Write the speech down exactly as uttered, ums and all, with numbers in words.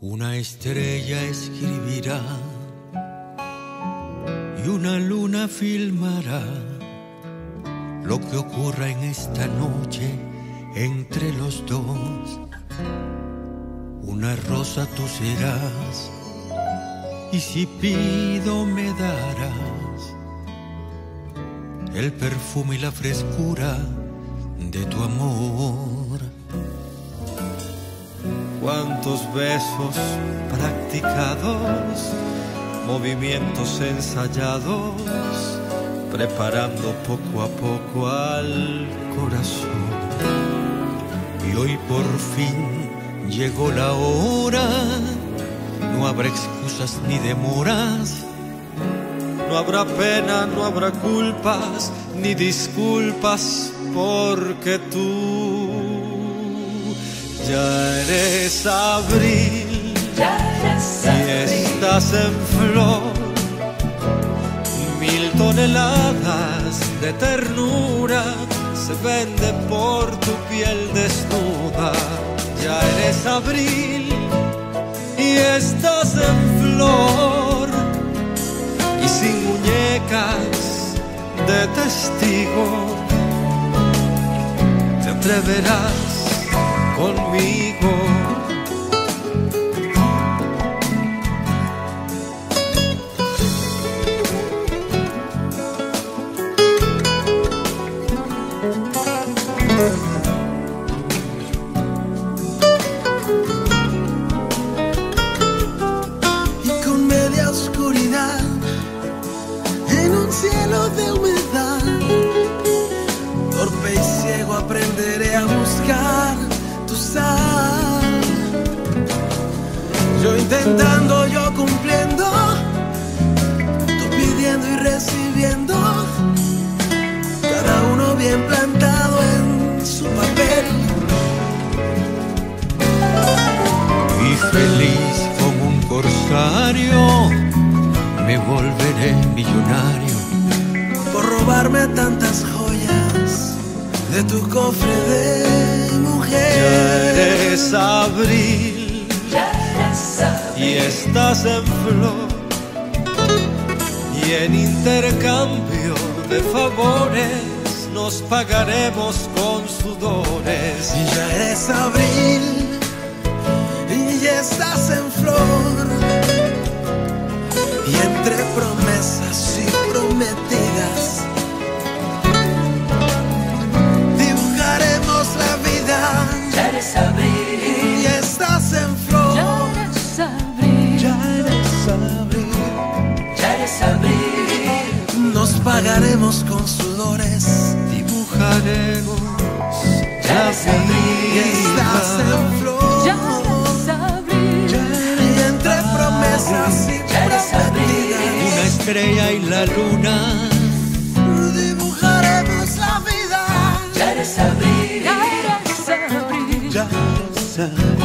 Una estrella escribirá y una luna filmará lo que ocurra en esta noche entre los dos. Una rosa tú serás y si pido me darás el perfume y la frescura de tu amor. Cuántos besos practicados, movimientos ensayados, preparando poco a poco al corazón. Y hoy por fin llegó la hora, no habrá excusas ni demoras, no habrá pena, no habrá culpas ni disculpas, porque tú ya eres abril, ya eres abril. Y estás en flor. Mil toneladas de ternura se vende por tu piel desnuda. Ya eres abril y estás en flor, y sin muñecas de testigo te atreverás conmigo. Y con media oscuridad, en un cielo de humedad, torpe y ciego aprenderé a buscar tu sal. Yo intentando, yo cumpliendo, tú pidiendo y recibiendo, cada uno bien plantado en su papel. Y feliz como un corsario me volveré millonario Por robarme tantas joyas de tu cofre de mujer. Ya eres abril, Ya eres abril. y estás en flor, y en intercambio de favores nos pagaremos con sudores. Y ya eres abril y ya estás en flor, y entre promesas y prometidas dibujaremos la vida. Ya eres abril. Y estás en flor. Ya eres abril. Ya eres abril. Ya eres abril. Nos pagaremos con sudores. Dibujaremos Ya la eres abril. Y estás en flor. Ya eres abril. Y entre promesas y Ya eres abril. una estrella y la luna. dibujaremos la vida. Ya eres abril. Ya eres abril. Ya eres abril.